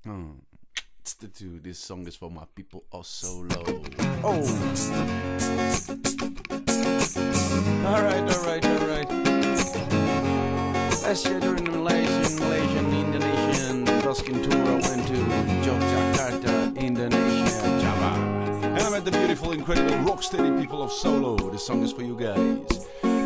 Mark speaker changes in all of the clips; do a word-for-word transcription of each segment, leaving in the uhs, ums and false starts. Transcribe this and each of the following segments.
Speaker 1: Hmm. It's the two. This song is for my people of solo. Oh. Alright, alright, alright. Last year during the Malaysian, Malaysian, Indonesian Busking tour, I went to Jakarta, Indonesia, Java. And I met the beautiful, incredible Rocksteady people of solo. This song is for you guys.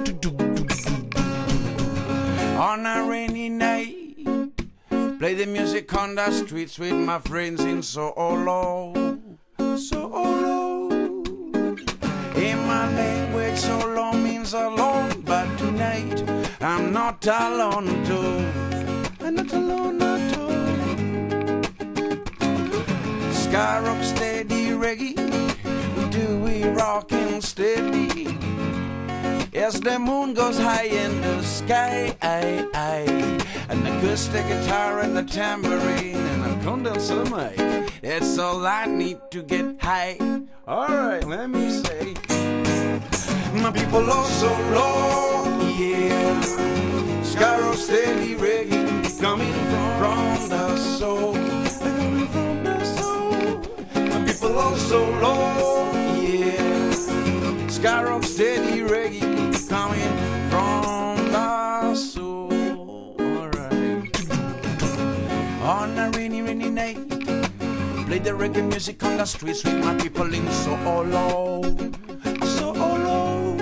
Speaker 1: On a rainy night, play the music on the streets with my friends in solo, solo. In my language, solo means alone, but tonight I'm not alone at all. I'm not alone at all. Sky rock steady reggae, we do we rockin' steady. As the moon goes high in the sky, I, I, an acoustic guitar and a tambourine and a condenser mic. That's all I need to get high. Alright, let me say, my people are so low, yeah. Sky rock steady reggae coming from the soul, coming from the soul. My people are so low, yeah. Sky rock steady reggae coming from the soul. Alright. On a rainy, rainy night, play the reggae music on the streets with my people in solo, solo.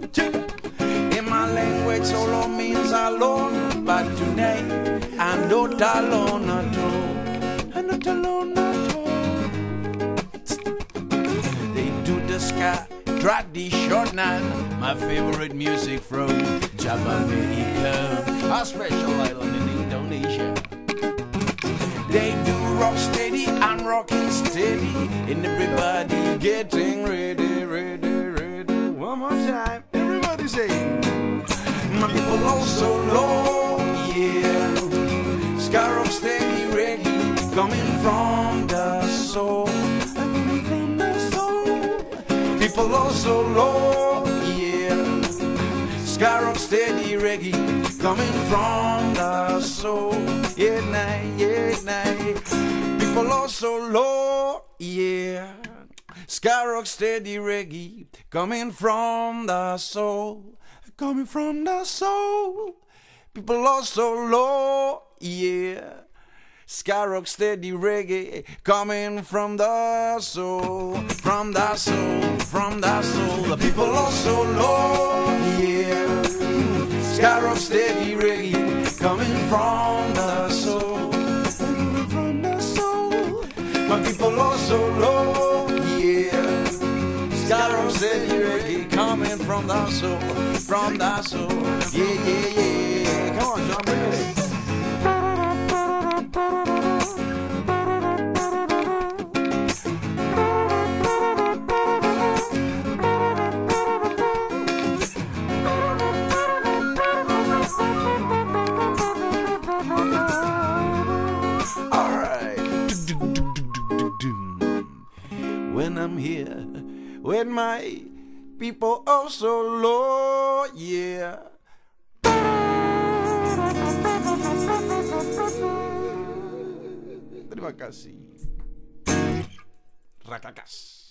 Speaker 1: In my language, solo means alone, but tonight I'm not alone at all. I'm not alone at all. They do the sky tradition, my favorite music from Jamaica, a special island in Indonesia. They do rock steady and rocking steady, and everybody getting ready, ready, ready. One more time, everybody say, my people are so low, yeah. Sky rock steady reggae coming from the soul, coming from the soul. People are so low, yeah. Sky rock steady reggae coming from the soul. Yeah, nah, yeah, nah. People are so low, yeah. Sky rock steady reggae coming from the soul, coming from the soul. People are so low, yeah. Sky rock steady reggae coming from the soul, from the soul, from the soul. The people are so low, yeah. Sky rock steady reggae coming from the soul, from the soul. My people are so low, yeah. Sky rock steady reggae coming from the soul, from the soul. Yeah, yeah, yeah. Come on, John, bring it. When I'm here with my people oh so low, yeah. Terima kasih. Rakakas.